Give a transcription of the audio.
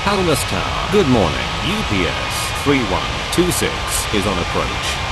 Palmas Tower. Good morning. UPS 3126 is on approach.